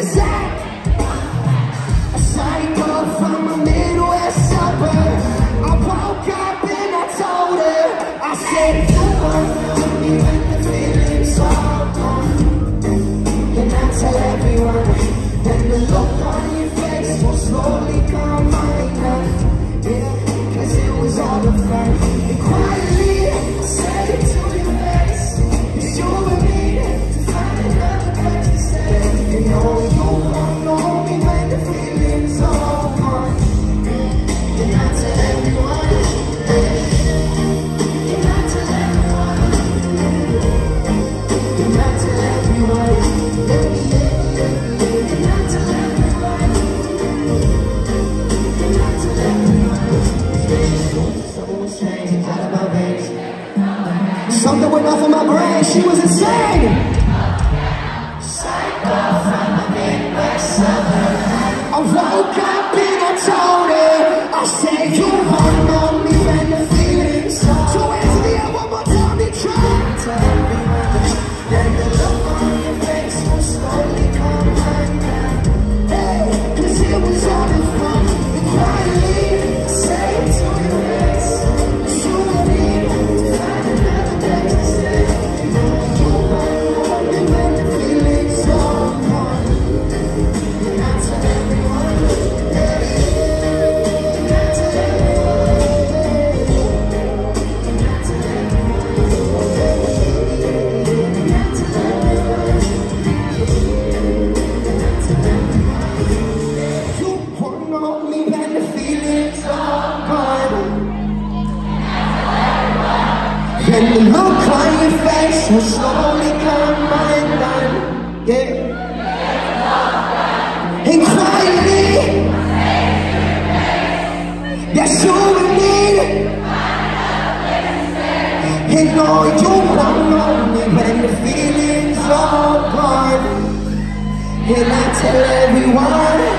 Zach, a psycho from a Midwest suburb. I woke up and I told her, I said, you won't know me when the feeling's all gone. And I tell everyone, then the look on your face will slowly come mine. Yeah, cause it was all the fun. And quietly, I said it to your face, it's you and me to find another place to stay. You know you won't know me when the feeling's all gone. And I tell everyone, and I tell everyone, and I tell everyone, and I tell everyone, and I tell everyone. Something was changing out of my veins. Something went off in my brain. She was insane. Psycho from a Midwest suburb. I woke up and I told her, I said, you won't know me when the feeling's on. So answer the air one more time, you try. To everyone, then the look on your face will slowly come undone. Hey, cause it was all in fun. And quietly, I say it to your face, it's you and me to find another place to stay. You won't know me when the feeling's all gone. And I tell everyone, and I tell everyone, and I tell everyone, and I tell everyone, and I tell everyone. You won't know me when the feeling's all gone. And the look on your face will slowly come undone. Yeah. And quietly, that's you and me. And no, you won't know me when the feeling's all gone. And I tell everyone,